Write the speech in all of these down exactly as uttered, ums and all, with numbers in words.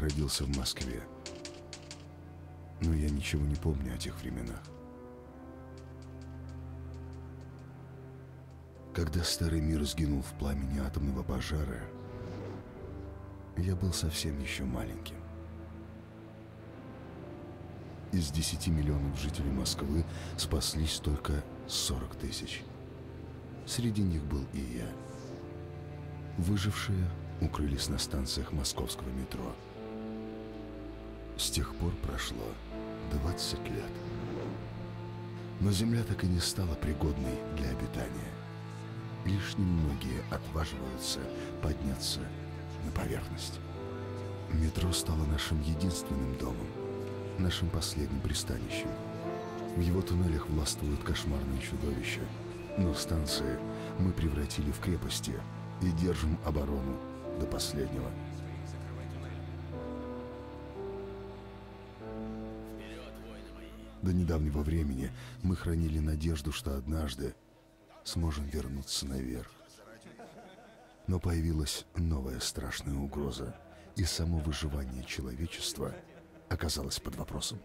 родился в Москве, но я ничего не помню о тех временах. Когда старый мир сгинул в пламени атомного пожара, я был совсем еще маленьким. Из десяти миллионов жителей Москвы спаслись только сорок тысяч. Среди них был и я. Выжившие укрылись на станциях московского метро. С тех пор прошло двадцать лет. Но Земля так и не стала пригодной для обитания. Лишь немногие отваживаются подняться на поверхность. Метро стало нашим единственным домом, нашим последним пристанищем. В его туннелях властвуют кошмарные чудовища, но станции мы превратили в крепости и держим оборону до последнего. До недавнего времени мы хранили надежду, что однажды сможем вернуться наверх. Но появилась новая страшная угроза, и само выживание человечества оказалось под вопросом.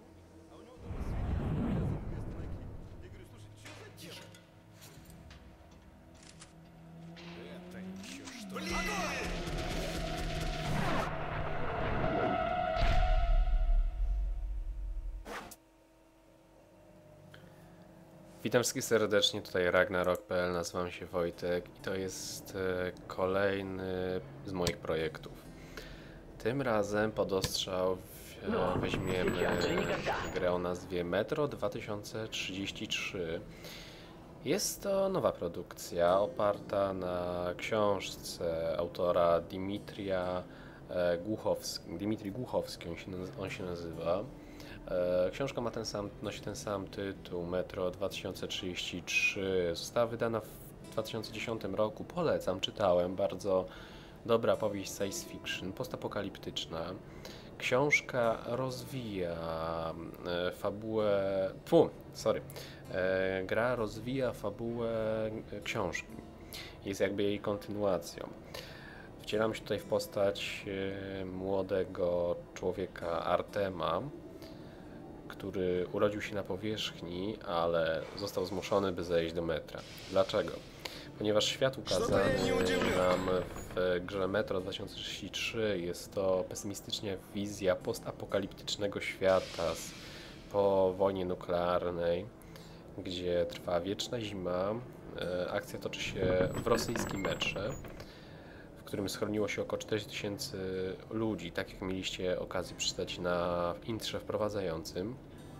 Witam wszystkich serdecznie, tutaj Ragnarok kropka p l, nazywam się Wojtek i to jest e, kolejny z moich projektów. Tym razem pod ostrzał e, weźmiemy grę o nazwie Metro dwa tysiące trzydzieści trzy. Jest to nowa produkcja oparta na książce autora Dimitrija e, Głuchowski, Dimitrij Głuchowski on się, on się nazywa. Książka ma ten sam, nosi ten sam tytuł, Metro dwa tysiące trzydzieści trzy. Została wydana w dwa tysiące dziesiątym roku. Polecam, czytałem. Bardzo dobra powieść science fiction, postapokaliptyczna. Książka rozwija fabułę... Fu, sorry. Gra rozwija fabułę książki. Jest jakby jej kontynuacją. Wcielam się tutaj w postać młodego człowieka Artema, który urodził się na powierzchni, ale został zmuszony, by zejść do metra. Dlaczego? Ponieważ świat ukazany nam w grze Metro dwa tysiące trzydzieści trzy jest to pesymistycznie wizja postapokaliptycznego świata po wojnie nuklearnej, gdzie trwa wieczna zima. Akcja toczy się w rosyjskim metrze, w którym schroniło się około czterdzieści tysięcy ludzi, tak jak mieliście okazję przeczytać na intrze wprowadzającym.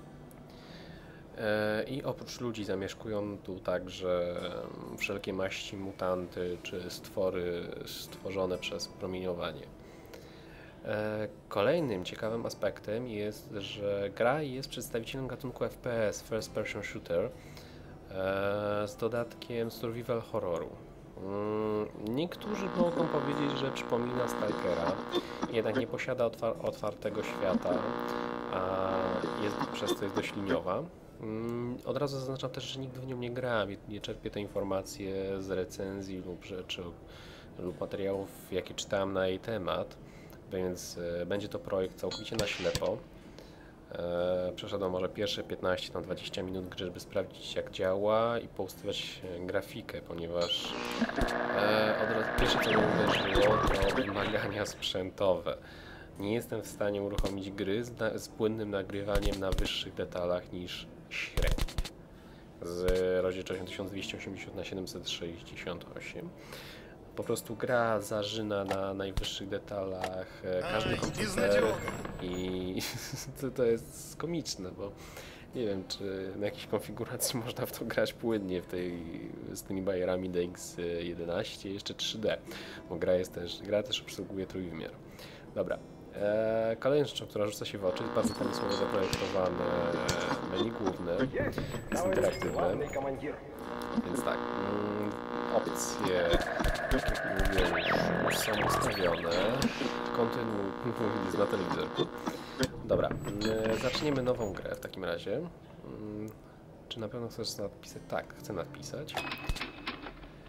I oprócz ludzi zamieszkują tu także wszelkie maści mutanty czy stwory stworzone przez promieniowanie. Kolejnym ciekawym aspektem jest, że gra jest przedstawicielem gatunku F P S, First Person Shooter, z dodatkiem survival horroru. Niektórzy mogą powiedzieć, że przypomina Stalkera, jednak nie posiada otwar otwartego świata, a jest, przez to jest dość liniowa. Od razu zaznaczam też, że nigdy w nią nie grałem, nie czerpię te informacje z recenzji lub rzeczy lub materiałów, jakie czytałem na jej temat, więc będzie to projekt całkowicie na ślepo. Eee, przeszedłem może pierwsze piętnaście na dwadzieścia minut gry, żeby sprawdzić, jak działa i poustawiać grafikę, ponieważ eee, od razu pierwsze, co mnie uderzyło, to wymagania sprzętowe. Nie jestem w stanie uruchomić gry z, na, z płynnym nagrywaniem na wyższych detalach niż średnie, z rozdzielczością tysiąc dwieście osiemdziesiąt na siedemset sześćdziesiąt osiem. Po prostu gra zażyna na najwyższych detalach każdy komputer i to, to jest komiczne, bo nie wiem, czy na jakiejś konfiguracji można w to grać płynnie w tej, z tymi bajerami D X jedenaście, jeszcze trzy D, bo gra, jest też, gra też obsługuje trójwymiar. Dobra. Eee, kolejną rzeczą, która rzuca się w oczy, jest bardzo pomysłowo zaprojektowane menu główne, jest interaktywne, więc tak, mm, opcje, tak jak mówię, już są ustawione, kontynuuj, jest na telewizorku. Dobra, eee, zaczniemy nową grę w takim razie. Eee, czy na pewno chcesz nadpisać? Tak, chcę nadpisać.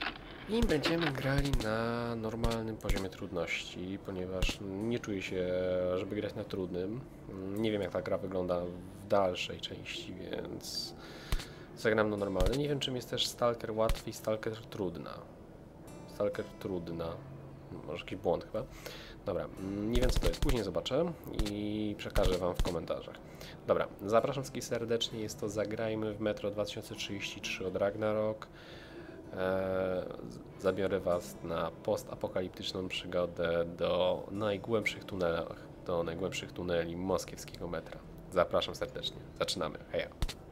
I będziemy grali na normalnym poziomie trudności, ponieważ nie czuję się, żeby grać na trudnym. Nie wiem, jak ta gra wygląda w dalszej części, więc zagram na normalny. Nie wiem, czym jest też Stalker łatwy i Stalker trudna. Stalker trudna. Może jakiś błąd chyba. Dobra, nie wiem co to jest, później zobaczę i przekażę wam w komentarzach. Dobra, zapraszam wszystkich serdecznie, jest to Zagrajmy w Metro dwa tysiące trzydzieści trzy od Ragnarok. Eee, zabiorę was na postapokaliptyczną przygodę do najgłębszych tunelach, do najgłębszych tuneli moskiewskiego metra. Zapraszam serdecznie, zaczynamy, heja!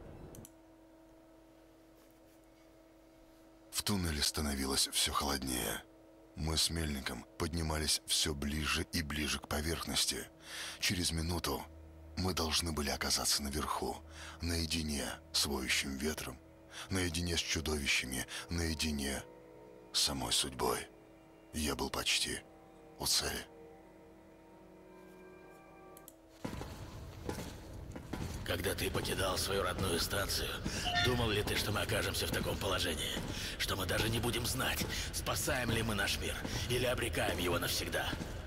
В туннеле становилось все холоднее. Мы с Мельником поднимались все ближе и ближе к поверхности. Через минуту мы должны были оказаться наверху, наедине с воющим ветром, наедине с чудовищами, наедине с самой судьбой. Я был почти у цели. Когда ты покидал свою родную станцию, думал ли ты, что мы окажемся в таком положении? Что мы даже не будем знать, спасаем ли мы наш мир или обрекаем его навсегда?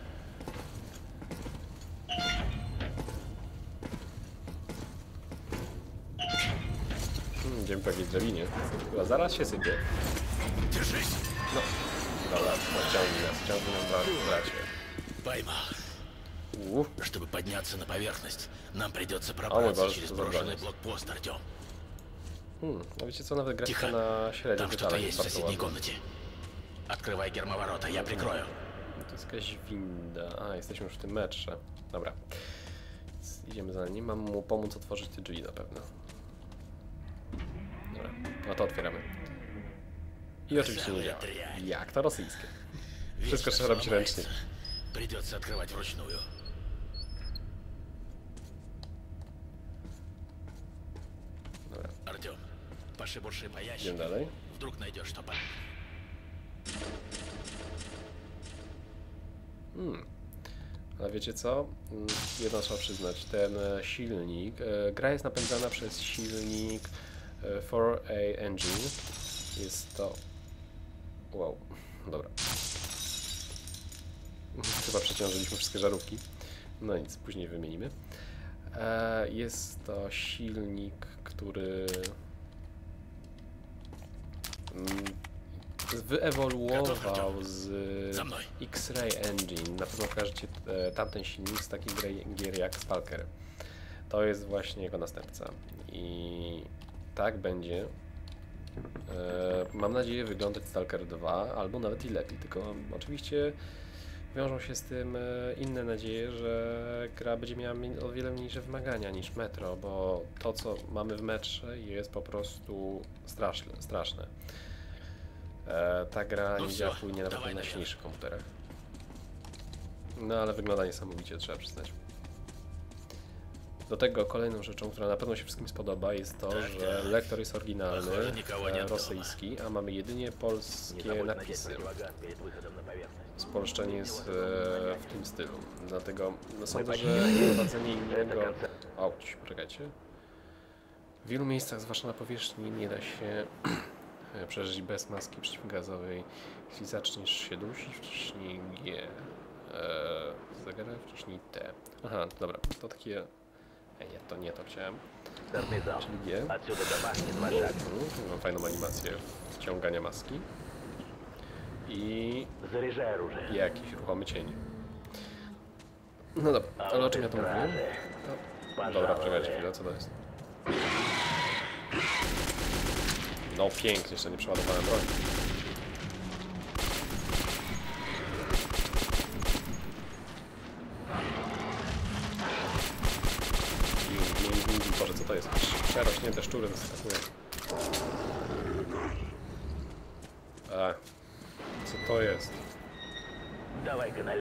Hmm, idziemy po jakiejś drabinie. Chyba zaraz się sypie. Держись! No, dobra, ciągnij nas, ciągnij nas w bracie. Pоймал. Uff, Чтобы подняться на поверхность, нам придется мой пробраться боже, через что за брошенный гадость. блокпост, Артем. hmm, no wiecie co, nawet grafika Cicho. na średnich Там что-то detalach есть jest в bardzo соседней ładna. комнате. Открывай гермоворота, я прикрою. To jest jakaś winda. A, jesteśmy już w tym metrze. Dobra. Więc idziemy za nim. Mam mu pomóc otworzyć te drzwi na pewno. Dobra, no to otwieramy. I oczywiście nie działa. Jak to rosyjskie. Wszystko Вечно trzeba robić ręcznie. сломается. Придется открывать вручную. Dobra, Артем, пошибурши по idziemy ящику. dalej. Вдруг найдешь что по... Hmm. Ale wiecie co? Mm, Jedno trzeba przyznać. Ten e, silnik. E, gra jest napędzana przez silnik e, four A Engine. Jest to... Wow. Dobra. Chyba przeciążyliśmy wszystkie żarówki. No nic, później wymienimy. E, jest to silnik, który mm, wyewoluował z Za mną. X-Ray Engine. Na pewno kojarzycie e, tamten silnik z takich gry- gier jak Stalker. To jest właśnie jego następca. I tak będzie, e, mam nadzieję, wyglądać Stalker dwa, albo nawet i lepiej. Tylko oczywiście wiążą się z tym e, inne nadzieje, że gra będzie miała mi- o wiele mniejsze wymagania niż Metro, bo to, co mamy w metrze, jest po prostu straszne. straszne. E, ta gra No nie działa co? płynnie nawet na Dawaj, najsilniejszych komputerach. No ale wygląda niesamowicie, trzeba przyznać. Do tego kolejną rzeczą, która na pewno się wszystkim spodoba, jest to, Tak, że tak. lektor jest oryginalny, Pохоже, nikogo nie e, ma. rosyjski, a mamy jedynie polskie napisy. перед выходом на поверхность. Spolszczenie jest e, w tym stylu. Dlatego no, sądzę, że wprowadzenie innego... Auć, poczekajcie. W wielu miejscach, zwłaszcza na powierzchni, nie da się przeżyć bez maski przeciwgazowej. Jeśli zaczniesz się dusić, wciśnij G. Eee, zagraj, wciśnij T. Aha, dobra, to takie... E, nie, to nie to chciałem. Czyli G. Отсюда до башни два шага. Mhm, mam fajną animację wciągania maski. I Заряжай оружие. jakiś ruchomy cień. No dobra, ale o czym ja to mówię? No, dobra, czekajcie chwilę, co to jest? No pięknie, jeszcze nie przeładowałem broń. Gin, gin, gin, gin. Boże, co to jest? Przerośnięte szczury zaskakują. A, co to jest? Давай-ка налево.